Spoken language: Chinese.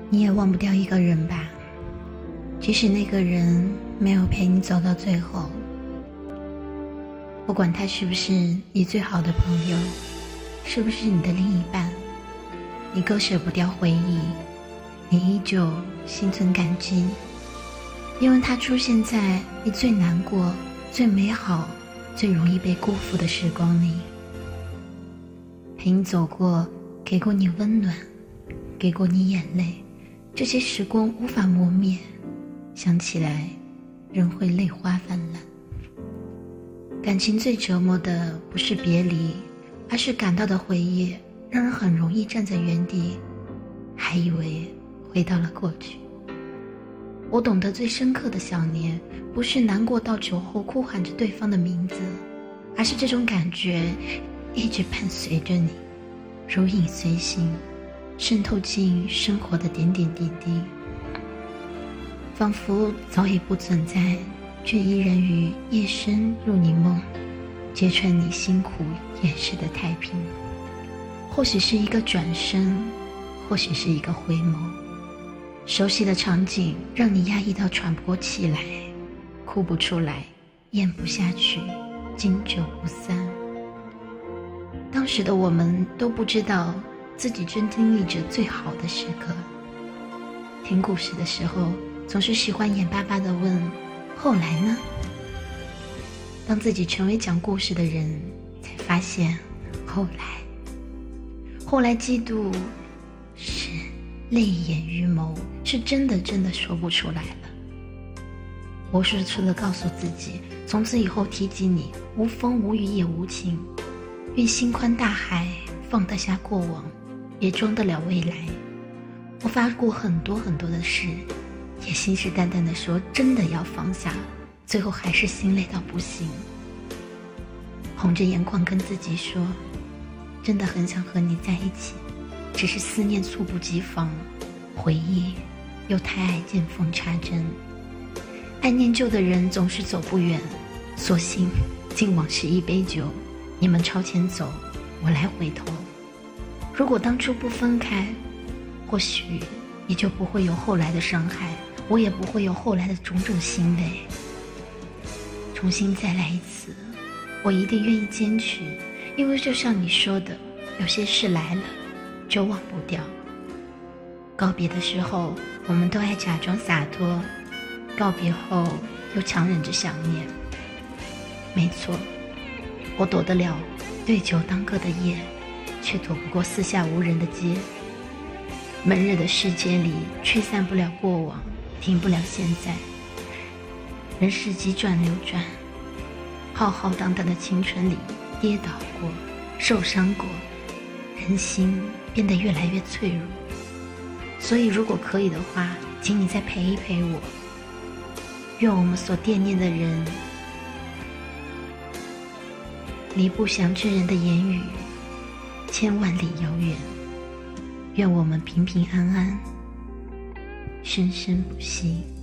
你也忘不掉一个人吧，即使那个人没有陪你走到最后，不管他是不是你最好的朋友，是不是你的另一半，你割舍不掉回忆，你依旧心存感激，因为他出现在你最难过、最美好、最容易被辜负的时光里，陪你走过，给过你温暖，给过你眼泪，这些时光无法磨灭，想起来仍会泪花泛滥。感情最折磨的不是别离，而是感到的回忆让人很容易站在原地，还以为回到了过去。我懂得最深刻的想念，不是难过到酒后哭喊着对方的名字，而是这种感觉一直伴随着你，如影随形，渗透进生活的点点滴滴，仿佛早已不存在，却依然于夜深入你梦，揭穿你辛苦掩饰的太平。或许是一个转身，或许是一个回眸，熟悉的场景让你压抑到喘不过气来，哭不出来，咽不下去，经久不散。当时的我们都不知道自己正经历着最好的时刻。听故事的时候总是喜欢眼巴巴地问后来呢？当自己成为讲故事的人，才发现后来嫉妒是泪眼于眸，是真的说不出来了。我是除了告诉自己从此以后提及你无风无雨也无晴，愿心宽大海，放得下过往，也装得了未来。我发过很多的事，也信誓旦旦地说真的要放下，最后还是心累到不行，红着眼眶跟自己说真的很想和你在一起，只是思念猝不及防，回忆又太爱见缝插针，爱念旧的人总是走不远，索性敬往事一杯酒，你们朝前走，我来回头。如果当初不分开，或许也就不会有后来的伤害，我也不会有后来的种种心累。重新再来一次，我一定愿意坚持，因为就像你说的，有些事来了就忘不掉。告别的时候我们都爱假装洒脱，告别后又强忍着想念。没错，我躲得了对酒当歌的夜，却躲不过四下无人的街。闷热的世界里驱散不了过往，停不了现在。人世急转流转，浩浩荡荡的青春里跌倒过，受伤过，人心变得越来越脆弱。所以如果可以的话，请你再陪一陪我，愿我们所惦念的人离不详之人的言语千万里遥远，愿我们平平安安，生生不息。